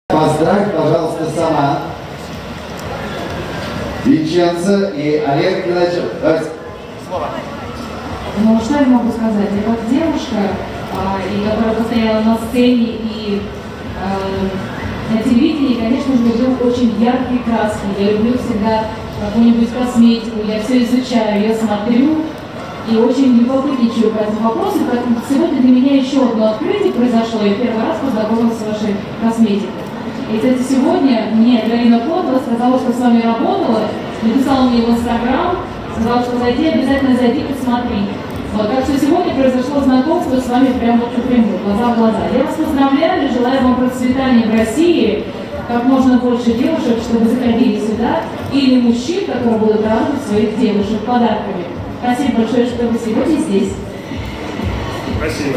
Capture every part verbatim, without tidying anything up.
Поздравь, пожалуйста, сама Винченцо и Олег Геннадьевич. Слово. Ну, что я могу сказать? Я как девушка, а, и которая постояла на сцене и а, на телевидении, конечно же, люблю очень яркие краски. Я люблю всегда какую-нибудь косметику, я все изучаю, я смотрю и очень любопытничаю по этому вопросу. Поэтому сегодня для меня еще одно открытие произошло. Я первый раз познакомилась с вашей косметикой. И, кстати, сегодня мне Галина Котова сказала, что с вами работала, написала мне в Инстаграм, сказала, что зайди, обязательно зайди, посмотри. Вот, так что сегодня произошло знакомство с вами прямо вот напрямую, глаза в глаза. Я вас поздравляю, желаю вам процветания в России, как можно больше девушек, чтобы заходили сюда, или мужчин, которые будут радовать своих девушек подарками. Спасибо большое, что вы сегодня здесь. Спасибо.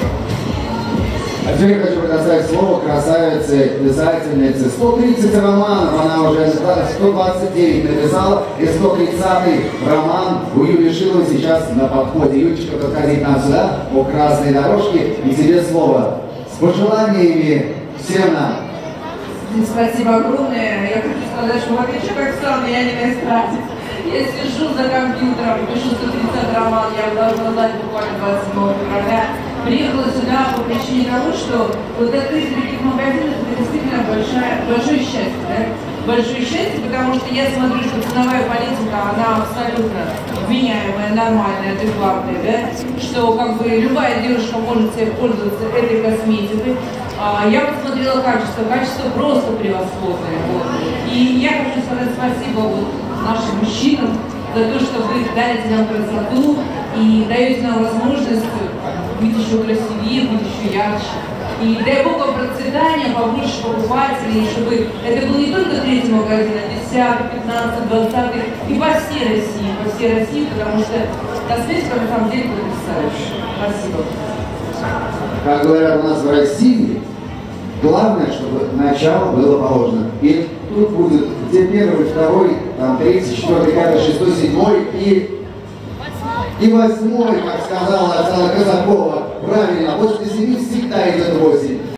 А теперь хочу предоставить слово красавице, писательнице. сто тридцать романов она уже, сто двадцать девять написала, и сто тридцатый роман у Юлии Шиловой сейчас на подходе. Юлечка, подходи нам сюда, по красной дорожке, и тебе слово. С пожеланиями всем нам. Спасибо огромное. Я хочу сказать, что в отличие как странно, я не на эстраде. Я сижу за компьютером, пишу сто тридцатый роман, я должна знать буквально двадцать седьмого февраля. Приехала сюда по причине того, что вот открытие таких магазинов — это действительно большое, большое счастье, да? Большое счастье, потому что я смотрю, что ценовая политика, она абсолютно вменяемая, нормальная, адекватная, да? Что как бы любая девушка может себе пользоваться этой косметикой. А, я посмотрела качество, качество просто превосходное. Вот. И я хочу сказать спасибо вот нашим мужчинам за то, что вы дарите нам красоту и даете нам возможность быть еще красивее, быть еще ярче. И дай Бог вам процветания, побольше покупателей, чтобы это был не только третий магазин, а десятый, пятнадцатый, двадцатый, и по всей России, по всей России, потому что косметика на самом деле потрясающая. Спасибо. Как говорят у нас в России, главное, чтобы начало было положено. И тут будет где первый, второй, там, третий, четвертый, пятый, шестой, седьмой и... И восьмой, как сказала Оксана Казакова, правильно, после семи всегда идет восемь.